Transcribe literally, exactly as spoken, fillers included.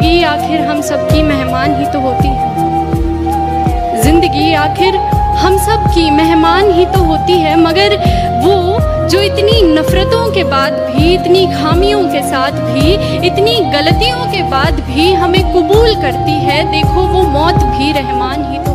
जिंदगी आखिर हम सबकी मेहमान ही तो होती है। जिंदगी आखिर हम सब की मेहमान ही तो होती है, मगर वो जो इतनी नफ़रतों के बाद भी, इतनी खामियों के साथ भी, इतनी गलतियों के बाद भी हमें कबूल करती है, देखो वो मौत भी रहमान ही तो